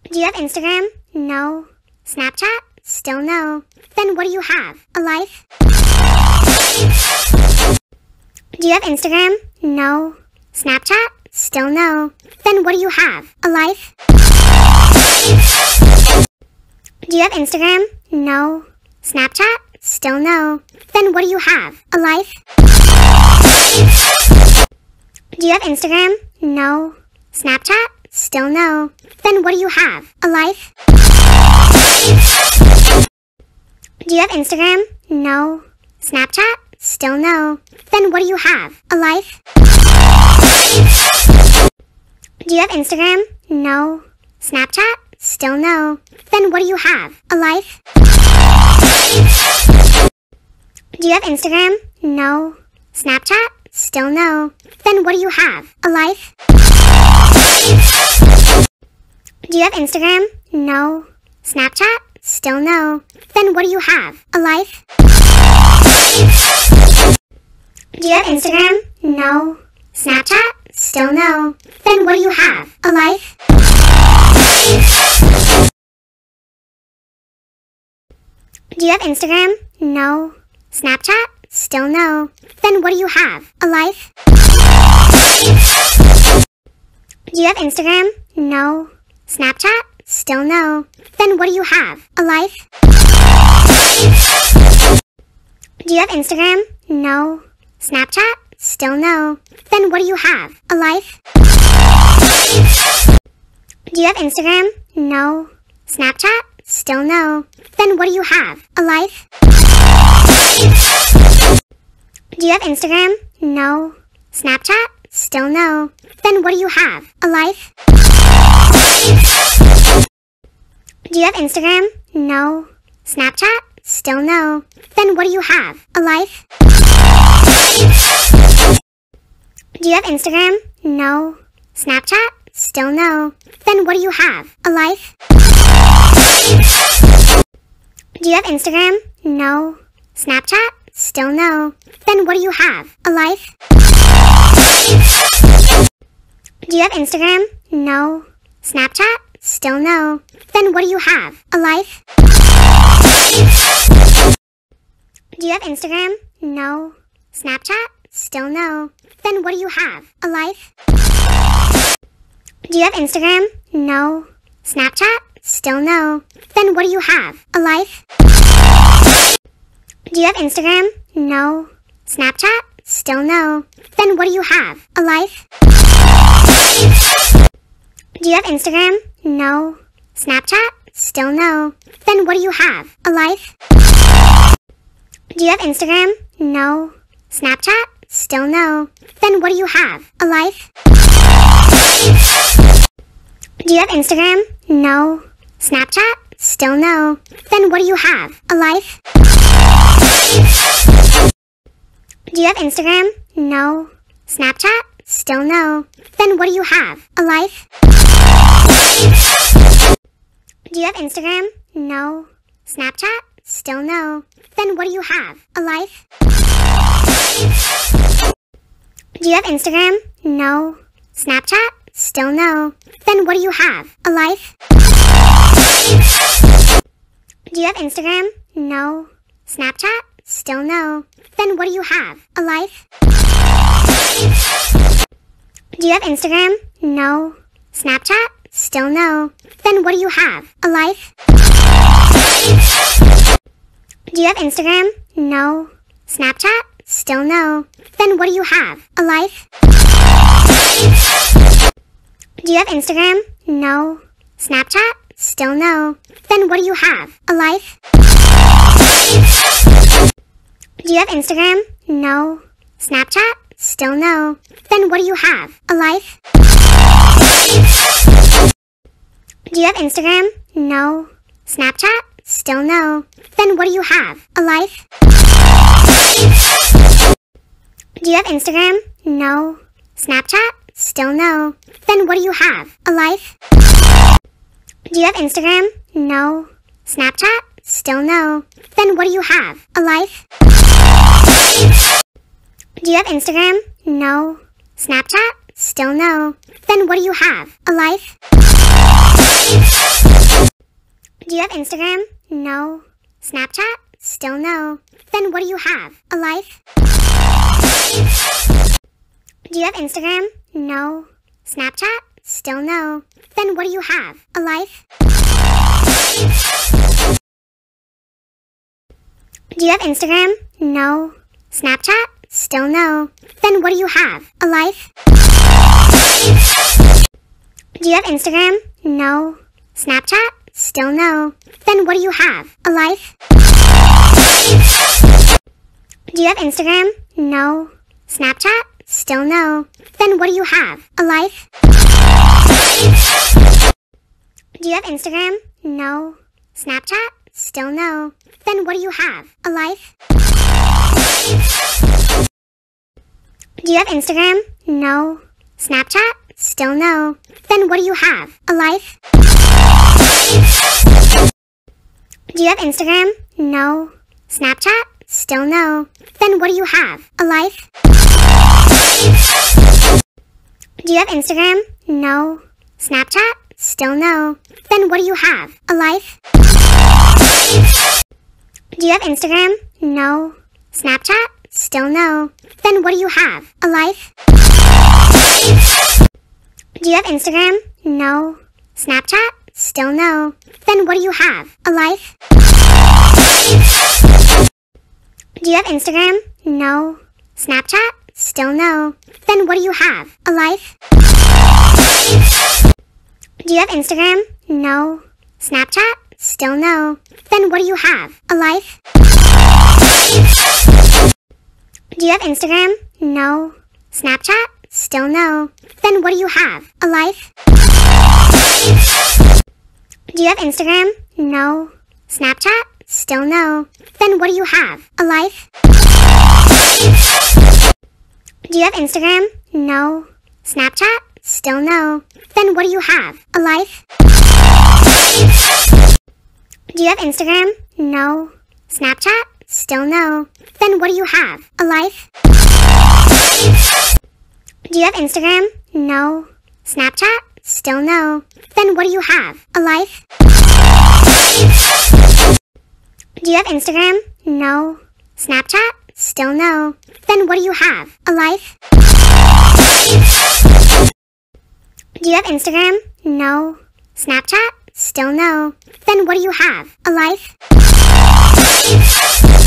Do you have Instagram? No. Snapchat? Still no. Then what do you have? A life? Do you have Instagram? No. Snapchat? Still no. Then what do you have? A life? Do you have Instagram? No. Snapchat? Still no. Then what do you have? A life? Do you have Instagram? No. Snapchat? Still no. Then what do you have? A life? Do you have Instagram? No. Snapchat? Still no. Then what do you have? A life? Do you have Instagram? No. Snapchat? Still no. Then what do you have? A life? Do you have Instagram? No. Snapchat? Still no. Then what do you have? A life? Do you have Instagram? No. Snapchat? Still no. Then what do you have? A life? Do you have Instagram? No. Snapchat? Still no. Then what do you have? A life? Do you have Instagram? No. Snapchat? Still no. Then what do you have? A life? Do you have Instagram? No. Snapchat? Still no. Then what do you have? A life? Do you have Instagram? No. Snapchat? Still no. Then what do you have? A life? Do you have Instagram? No. Snapchat? Still no. Then what do you have? A life? Do you have Instagram? No. Snapchat? Still no. Then what do you have? A life? Do you have Instagram? No. Snapchat? Still no. Then what do you have? A life? Do you have Instagram? No. Snapchat? Still no. Then what do you have? A life? Do you have Instagram? No. Snapchat? Still no. Then what do you have? A life? Do you have Instagram? No. Snapchat? Still no. Then what do you have? A life? Do you have Instagram? No. Snapchat? Still no. Then what do you have? A life? Do you have Instagram? No. Snapchat? Still no. Then what do you have? A life? Do you have Instagram? No. Snapchat? Still no. Then what do you have? A life? Do you have Instagram? No. Snapchat? Still no. Then what do you have? A life? Do you have Instagram? No. Snapchat? Still no. Then what do you have? A life? Do you have Instagram? No. Snapchat? Still no. Then what do you have? A life? Do you have Instagram? No. Snapchat? Still no. Then what do you have? A life? Do you have Instagram? No. Snapchat? Still no. Then what do you have? A life? Do you have Instagram? No. Snapchat? Still no. Then what do you have? A life? Do you have Instagram? No. Snapchat? Still no. Then what do you have? A life? Do you have Instagram? No. Snapchat? Still no. Then what do you have? A life? Do you have Instagram? No. Snapchat? Still no. Then what do you have? A life? Do you have Instagram? No. Snapchat? Still no. Then what do you have? A life? Do you have Instagram? No. Snapchat? Still no. Then what do you have? A life? Do you have Instagram? No. Snapchat? Still no. Then what do you have? A life? Do you have Instagram? No. Snapchat? Still no. Then what do you have? A life? Do you have Instagram? No. Snapchat? Still no. Then what do you have? A life? Do you have Instagram? No. Snapchat? Still no. Then what do you have? A life? Do you have Instagram? No. Snapchat? Still no. Then what do you have? A life? Do you have Instagram? No. Snapchat? Still no. Then what do you have? A life? Do you have Instagram? No. Snapchat? Still no. Then what do you have? A life? Do you have Instagram? No. Snapchat? Still no. Then what do you have? A life? Do you have Instagram? No. Snapchat? Still no. Then what do you have? A life? Do you have Instagram? No. Snapchat? Still no. Then what do you have? A life? Do you have Instagram? No. Snapchat? Still no. Then what do you have? A life? Do you have Instagram? No. Snapchat? Still no. Then what do you have? A life? Do you have Instagram? No. Snapchat? Still no. Then what do you have? A life? Do you have Instagram? No. Snapchat? Still no. Then what do you have? A life? Do you have Instagram? No. Snapchat? Still no. Then what do you have? A life? Do you have Instagram? No. Snapchat? Still no. Then what do you have? A life? Do you have Instagram? No. Snapchat? Still no. Then what do you have? A life? Do you have Instagram? No. Snapchat? Still no. Then what do you have? A life? Do you have Instagram? No. Snapchat? Still no. Then what do you have? A life? Do you have Instagram? No. Snapchat? Still no. Then what do you have? A life? Do you have Instagram? No. Snapchat? Still no. Then what do you have? A life? Do you have Instagram? No. Snapchat? Still no. Then what do you have? A life? Do you have Instagram? No. Snapchat? Still no. Then what do you have? A life? Do you have Instagram? No. Snapchat? Still no. Then what do you have? A life?